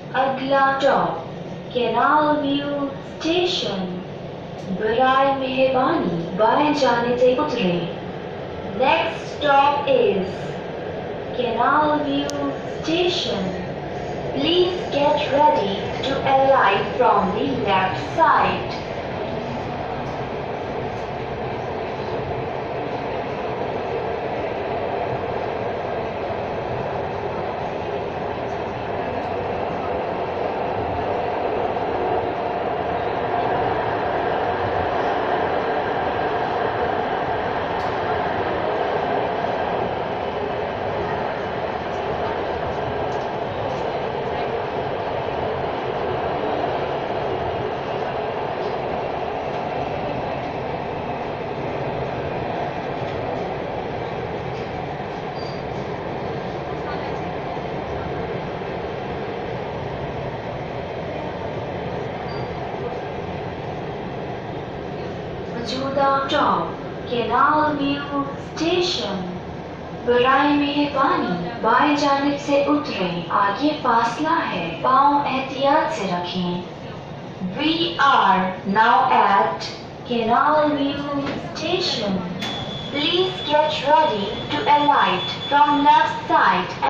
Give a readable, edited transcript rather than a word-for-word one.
अगला stop canal view station. बराए मेहरबानी बाएं जाने से उतरे। Next stop is canal view station. Please get ready to alight from the left side. मौजूदा स्टॉप कैनाल व्यू स्टेशन। बराए मेहरबानी बाएं जानिब से उतरे। आगे फासला है, पाँव एहतियात से रखें। We are now at Canal View Station. Please get ready to alight from left side.